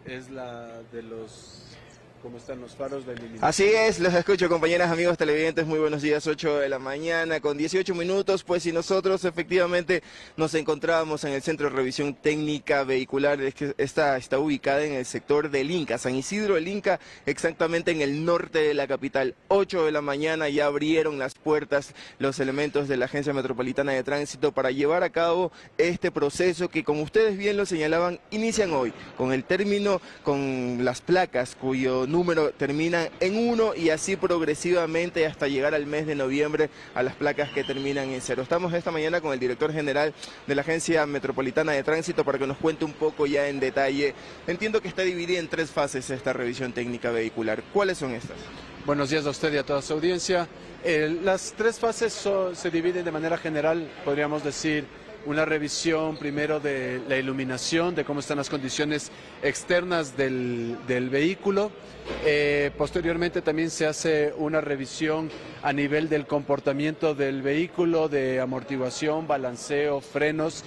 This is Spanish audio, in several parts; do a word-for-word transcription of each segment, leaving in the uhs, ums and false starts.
es la de los... ¿Cómo están los faros de iluminación? Así es, los escucho, compañeras, amigos televidentes, muy buenos días, ocho de la mañana con dieciocho minutos, pues y nosotros efectivamente nos encontrábamos en el Centro de Revisión Técnica Vehicular, es que esta está ubicada en el sector del Inca, San Isidro del Inca, exactamente en el norte de la capital. Ocho de la mañana ya abrieron las puertas los elementos de la Agencia Metropolitana de Tránsito para llevar a cabo este proceso que, como ustedes bien lo señalaban, inician hoy con el término, con las placas cuyo número termina en uno y así progresivamente hasta llegar al mes de noviembre a las placas que terminan en cero. Estamos esta mañana con el director general de la Agencia Metropolitana de Tránsito para que nos cuente un poco ya en detalle. Entiendo que está dividida en tres fases esta revisión técnica vehicular. ¿Cuáles son estas? Buenos días a usted y a toda su audiencia. Eh, las tres fases so, se dividen de manera general, podríamos decir, una revisión primero de la iluminación, de cómo están las condiciones externas del, del vehículo. Eh, posteriormente también se hace una revisión a nivel del comportamiento del vehículo, de amortiguación, balanceo, frenos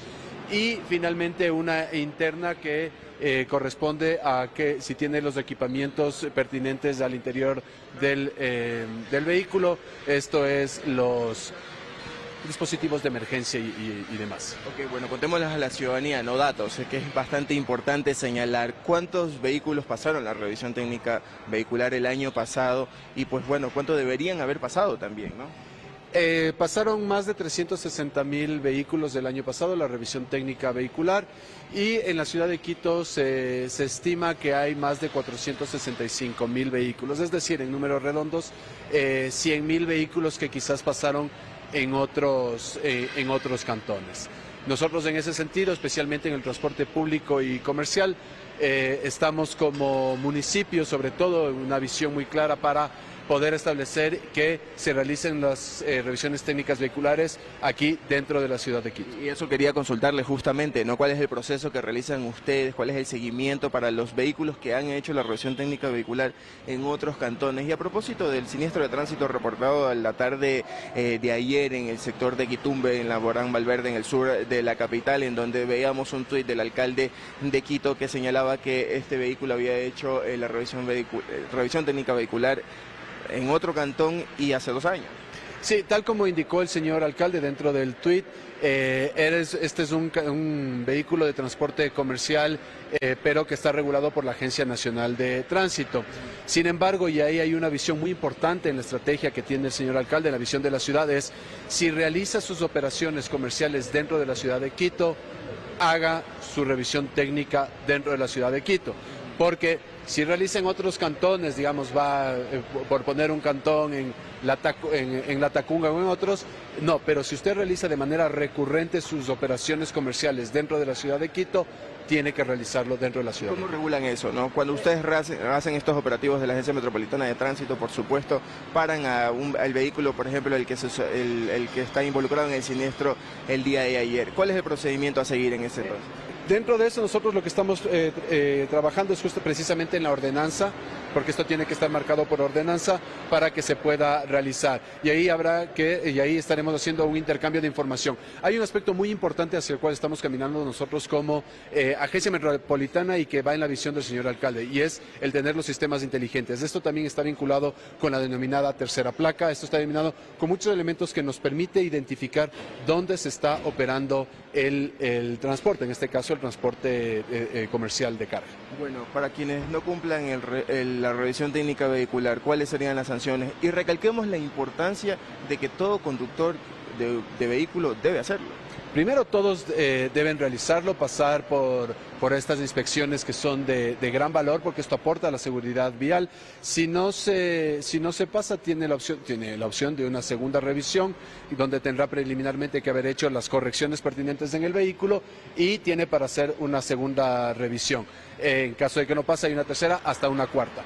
y finalmente una interna que eh, corresponde a que si tiene los equipamientos pertinentes al interior del, eh, del vehículo, esto es los dispositivos de emergencia y, y, y demás. Ok, bueno, contémosles a la ciudadanía, no datos, es que es bastante importante señalar cuántos vehículos pasaron la revisión técnica vehicular el año pasado y pues bueno, cuánto deberían haber pasado también, ¿no? Eh, pasaron más de trescientos sesenta mil vehículos del año pasado la revisión técnica vehicular y en la ciudad de Quito se, se estima que hay más de cuatrocientos sesenta y cinco mil vehículos, es decir, en números redondos, eh, cien mil vehículos que quizás pasaron en otros, eh, en otros cantones. Nosotros en ese sentido, especialmente en el transporte público y comercial, eh, estamos como municipio, sobre todo, en una visión muy clara para poder establecer que se realicen las eh, revisiones técnicas vehiculares aquí dentro de la ciudad de Quito. Y eso quería consultarle justamente, ¿no? ¿Cuál es el proceso que realizan ustedes? ¿Cuál es el seguimiento para los vehículos que han hecho la revisión técnica vehicular en otros cantones? Y a propósito del siniestro de tránsito reportado a la tarde eh, de ayer en el sector de Quitumbe, en la Borán Valverde, en el sur de la capital, en donde veíamos un tuit del alcalde de Quito que señalaba que este vehículo había hecho eh, la revisión, vehicu- eh, revisión técnica vehicular en otro cantón y hace dos años. Sí, tal como indicó el señor alcalde dentro del tuit, eh, eres, este es un, un vehículo de transporte comercial, eh, pero que está regulado por la Agencia Nacional de Tránsito. Sin embargo, y ahí hay una visión muy importante en la estrategia que tiene el señor alcalde, la visión de la ciudad es, si realiza sus operaciones comerciales dentro de la ciudad de Quito, haga su revisión técnica dentro de la ciudad de Quito. Porque si realiza en otros cantones, digamos, va eh, por poner un cantón en la, en, en la Tacunga o en otros, no, pero si usted realiza de manera recurrente sus operaciones comerciales dentro de la ciudad de Quito, tiene que realizarlo dentro de la ciudad. ¿Cómo regulan eso, no? Cuando ustedes hacen, hacen estos operativos de la Agencia Metropolitana de Tránsito, por supuesto, paran a un, al vehículo, por ejemplo, el que, se, el, el que está involucrado en el siniestro el día de ayer. ¿Cuál es el procedimiento a seguir en ese proceso? Dentro de eso nosotros lo que estamos eh, eh, trabajando es justo precisamente en la ordenanza, porque esto tiene que estar marcado por ordenanza para que se pueda realizar. Y ahí habrá que, y ahí estaremos haciendo un intercambio de información. Hay un aspecto muy importante hacia el cual estamos caminando nosotros como eh, Agencia Metropolitana y que va en la visión del señor alcalde, y es el tener los sistemas inteligentes. Esto también está vinculado con la denominada tercera placa. Esto está denominado con muchos elementos que nos permite identificar dónde se está operando el, el transporte, en este caso el transporte eh, eh, comercial de carga. Bueno, para quienes no cumplan el, el, la revisión técnica vehicular, ¿cuáles serían las sanciones? Y recalquemos la importancia de que todo conductor de, de vehículo debe hacerlo. Primero, todos eh, deben realizarlo, pasar por, por estas inspecciones que son de, de gran valor, porque esto aporta a la seguridad vial. Si no se, si no se pasa, tiene la opción, tiene la opción de una segunda revisión, donde tendrá preliminarmente que haber hecho las correcciones pertinentes en el vehículo y tiene para hacer una segunda revisión. Eh, en caso de que no pase, hay una tercera hasta una cuarta.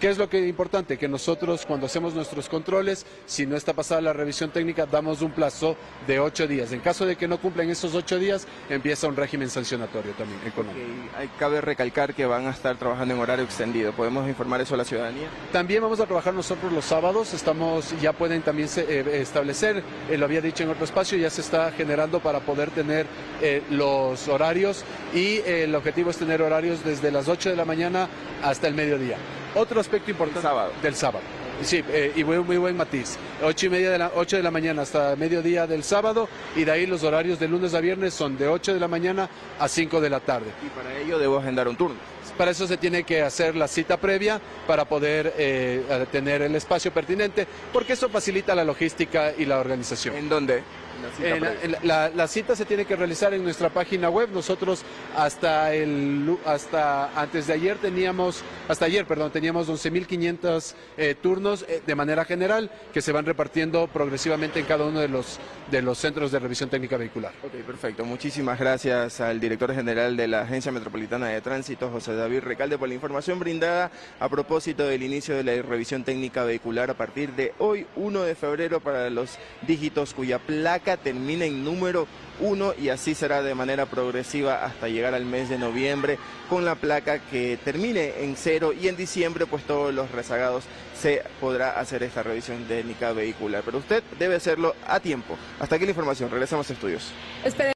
¿Qué es lo que es importante? Que nosotros cuando hacemos nuestros controles, si no está pasada la revisión técnica, damos un plazo de ocho días. En caso de que no cumplan esos ocho días, empieza un régimen sancionatorio también económico. Okay. Cabe recalcar que van a estar trabajando en horario extendido. ¿Podemos informar eso a la ciudadanía? También vamos a trabajar nosotros los sábados. Estamos, ya pueden también se, eh, establecer, eh, lo había dicho en otro espacio, ya se está generando para poder tener eh, los horarios y eh, el objetivo es tener horarios desde las ocho de la mañana hasta el mediodía. Otro aspecto importante sábado. del sábado. Sí, eh, y muy, muy buen matiz. Ocho y media de la, ocho de la mañana hasta mediodía del sábado, y de ahí los horarios de lunes a viernes son de ocho de la mañana a cinco de la tarde. Y para ello debo agendar un turno. Para eso se tiene que hacer la cita previa para poder eh, tener el espacio pertinente, porque eso facilita la logística y la organización. ¿En dónde? La cita, eh, la, la, la cita se tiene que realizar en nuestra página web. Nosotros hasta el hasta antes de ayer teníamos, hasta ayer, perdón, teníamos once mil quinientos eh, turnos eh, de manera general que se van repartiendo progresivamente en cada uno de los de los centros de revisión técnica vehicular. Ok, perfecto. Muchísimas gracias al director general de la Agencia Metropolitana de Tránsito, José David Recalde, por la información brindada a propósito del inicio de la revisión técnica vehicular a partir de hoy, uno de febrero, para los dígitos cuya placa termina en número uno, y así será de manera progresiva hasta llegar al mes de noviembre con la placa que termine en cero, y en diciembre pues todos los rezagados se podrá hacer esta revisión técnica vehicular, pero usted debe hacerlo a tiempo. Hasta aquí la información, regresamos a estudios. Espere